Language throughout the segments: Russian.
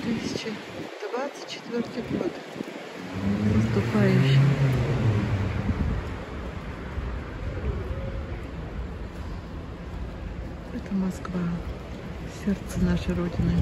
2024 год. Наступающий. Это Москва, сердце нашей Родины.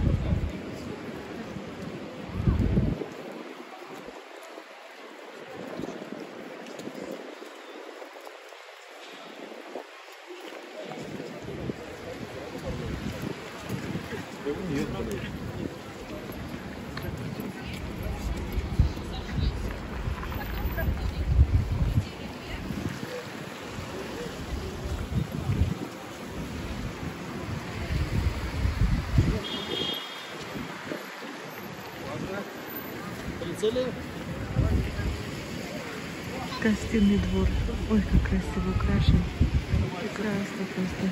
Гостиный двор. Ой, как красиво украшен. Прекрасно просто.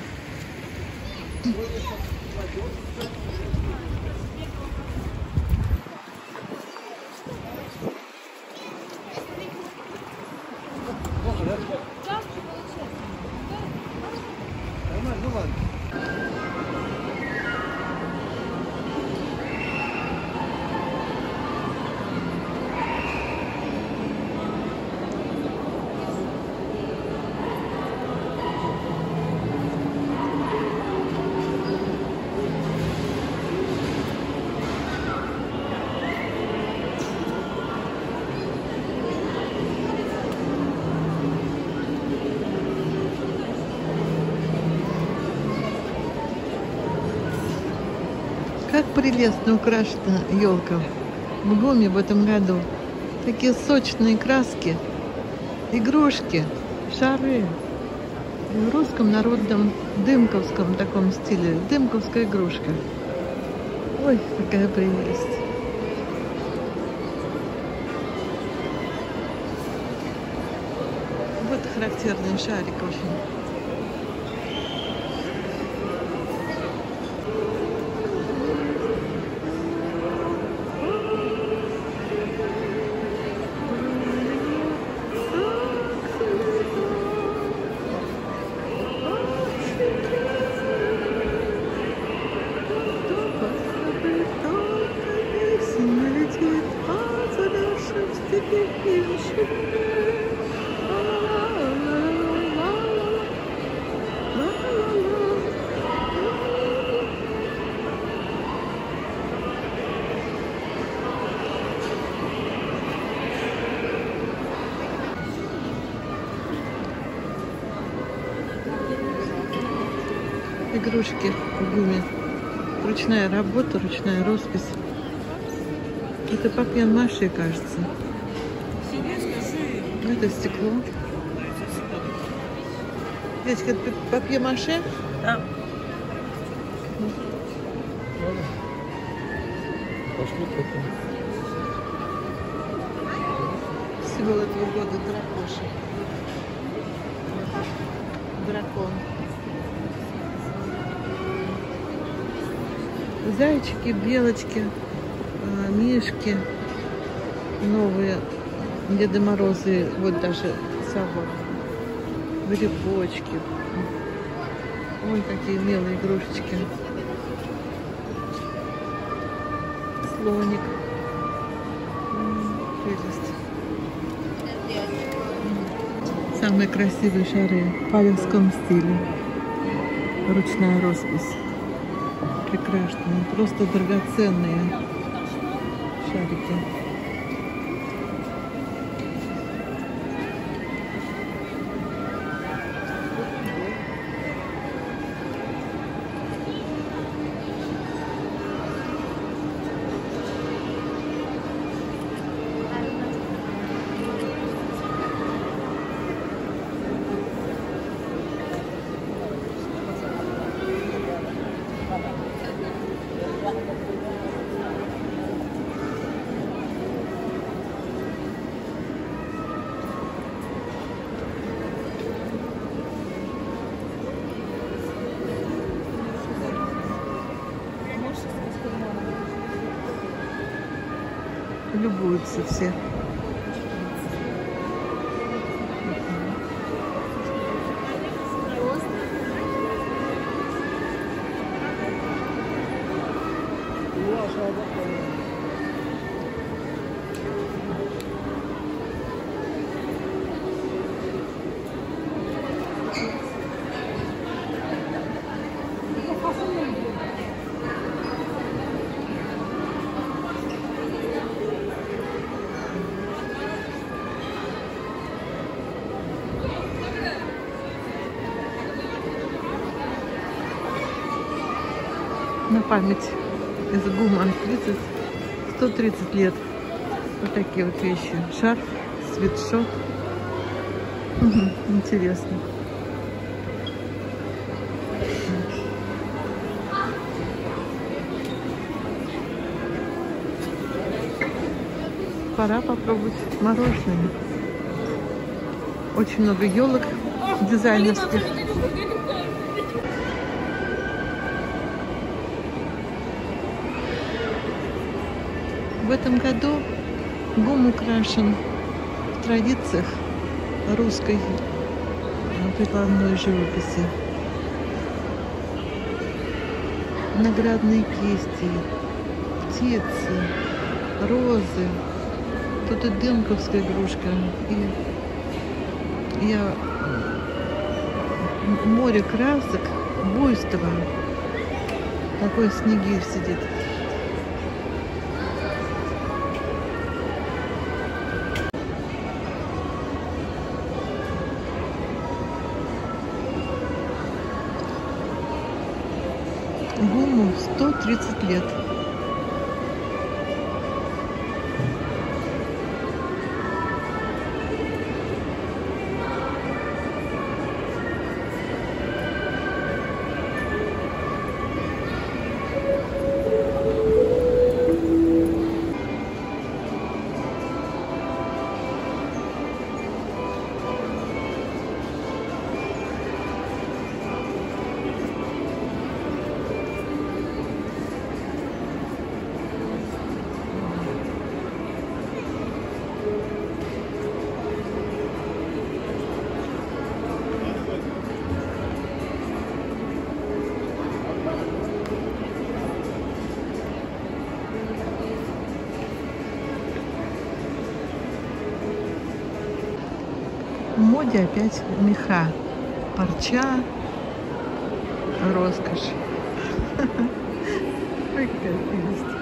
Как прелестно украшена елка в ГУМе в этом году. Такие сочные краски, игрушки, шары. В русском народном дымковском таком стиле. Дымковская игрушка. Ой, какая прелесть. Вот характерный шарик очень. Игрушки в ГУМе. Ручная работа, ручная роспись. Это папье-маше, кажется. Это стекло. Здесь это папье-маше? Да. Символ этого года дракоша. Дракон. Зайчики, белочки, мишки новые, Деды Морозы, вот даже собак, грибочки. Ой, какие милые игрушечки. Слоник. Прелесть. Самые красивые шары в палевском стиле. Ручная роспись. Прекрасные, просто драгоценные шарики. Любуются все. Aşağıda На память из ГУМа 130 лет. Вот такие вот вещи. Шарф, свитшот. Интересно. Пора попробовать мороженое. Очень много елок дизайнерских. В этом году ГУМ украшен в традициях русской прикладной живописи. Виноградные кисти, птицы, розы. Тут и дымковская игрушка, и море красок, буйство. Такой снегирь сидит. ГУМу 130 лет. В моде опять меха, парча, роскошь. Ой, какая прелесть.